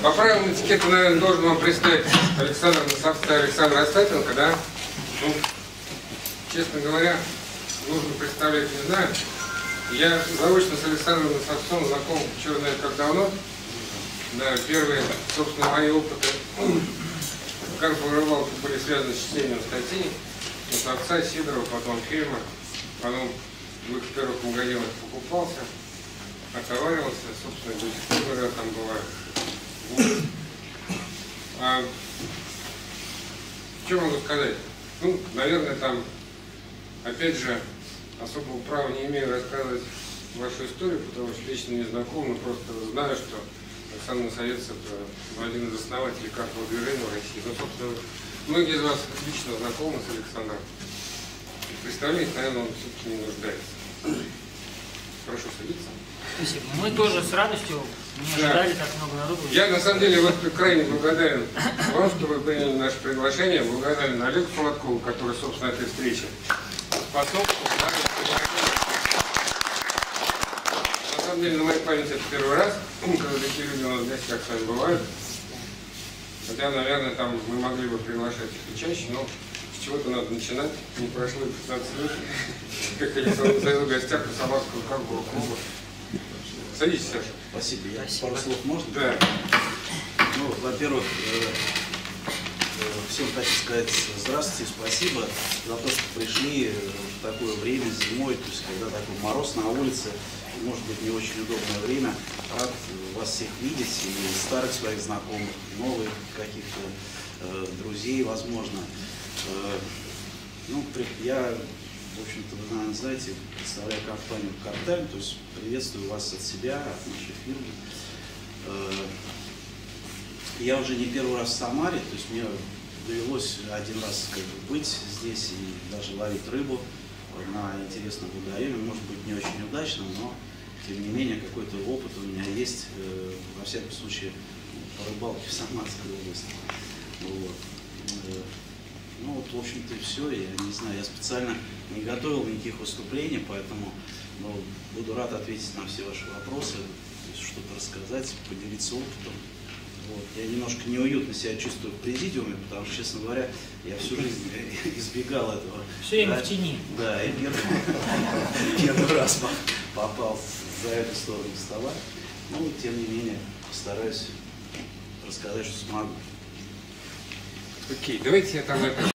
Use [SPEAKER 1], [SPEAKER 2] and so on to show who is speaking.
[SPEAKER 1] По правилам этикета, наверное, должен вам представить Александр Остапенко, да? Ну, честно говоря, нужно представлять, не знаю. Я заочно с Александром Остапенко знаком черт знает как давно. Да, первые, собственно, мои опыты в карповой рыбалке были связаны с чтением статей от отца Сидорова, потом фильма, потом в их первых магазинах покупался, отоваривался, собственно, до сих пор там бывает. Что могу сказать? Ну, наверное, там, опять же, особого права не имею рассказывать вашу историю, потому что лично не знаком, но просто знаю, что Александр Насовец – это один из основателей карпового движения в России. Ну, собственно, многие из вас лично знакомы с Александром. Представление, наверное, он все-таки не нуждается. Прошу садиться.
[SPEAKER 2] Спасибо. Мы тоже с радостью не ожидали так много народу. Я
[SPEAKER 1] на самом деле вот крайне благодарен вам, что вы приняли наше приглашение. Благодарен Олегу Солодкову, который, собственно, этой встрече способствовал. На самом деле, на моей памяти это первый раз, когда такие люди у нас в гостях с вами бывают. Хотя, наверное, там мы могли бы приглашать их и чаще, но с чего-то надо начинать. Не прошло 15 минут, как они в гостях у Самарского карпового клуба. Садитесь, Саша.
[SPEAKER 3] Спасибо. Пару слов можно?
[SPEAKER 1] Да.
[SPEAKER 3] Ну, во-первых, всем хочу сказать здравствуйте, спасибо за то, что пришли в такое время, зимой, то есть когда такой мороз на улице, может быть, не очень удобное время. Рад вас всех видеть, и старых своих знакомых, новых каких-то друзей, возможно. Ну, я, в общем-то, вы, наверное, знаете, представляю компанию «Картель», то есть приветствую вас от себя, от нашей фирмы. Я уже не первый раз в Самаре, то есть мне довелось один раз быть здесь и даже ловить рыбу на интересном водоеме, может быть, не очень удачно, но тем не менее какой-то опыт у меня есть, во всяком случае, по рыбалке в Самарской области. Вот. Ну вот, в общем-то, и все. Я не знаю, я специально не готовил никаких выступлений, поэтому буду рад ответить на все ваши вопросы, что-то рассказать, поделиться опытом. Вот. Я немножко неуютно себя чувствую в президиуме, потому что, честно говоря, я всю жизнь избегал этого.
[SPEAKER 2] Все время в тени.
[SPEAKER 3] Да, и первый раз попал за эту сторону стола. Ну, тем не менее, постараюсь рассказать, что смогу.
[SPEAKER 1] Окей, давайте я тогда